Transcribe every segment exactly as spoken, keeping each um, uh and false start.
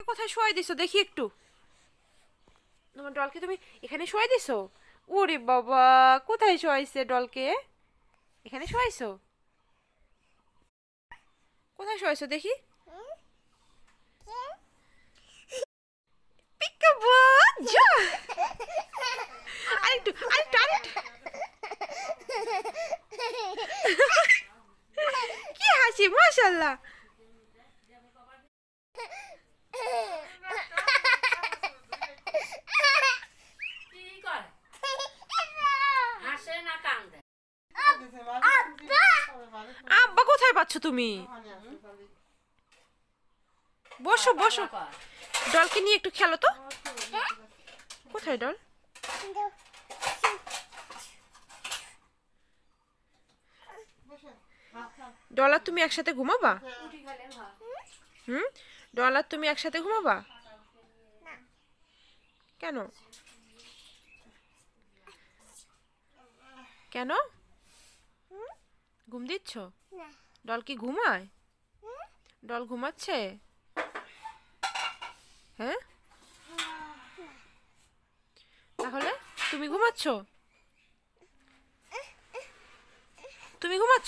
কোথায় শোয়াই দিছো দেখি একটু। তোমার ডলকে তুমি এখানে শোয়াই দিছো? ওরে বাবা, কোথায় শোয়াইছে ডলকে? এখানে শোয়াইছো? কোথায় শোয়াইছো দেখি? পিকাবু, যা। আরেকটু আরেকটু আরেকটু। কি হাসি, মাশাআল্লাহ। আব্বা কোথায় পাচ্ছ তুমি? বসো বসো, ডলকে নিয়ে একটু খেলো তো। কোথায় ডল? ডলার তুমি একসাথে ঘুমাবা? হুম, ডলার তুমি একসাথে ঘুমাবা? কেন কেন ঘুম দিচ্ছ? ডল কি ঘুমায়? ডল ঘুমাচ্ছে? হ্যাঁ, তাহলে তুমি ঘুমাচ্ছ? তুমি ঘুমাচ্ছ?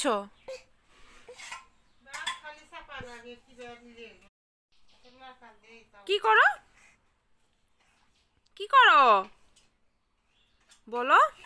কি করো? কি করো বলো?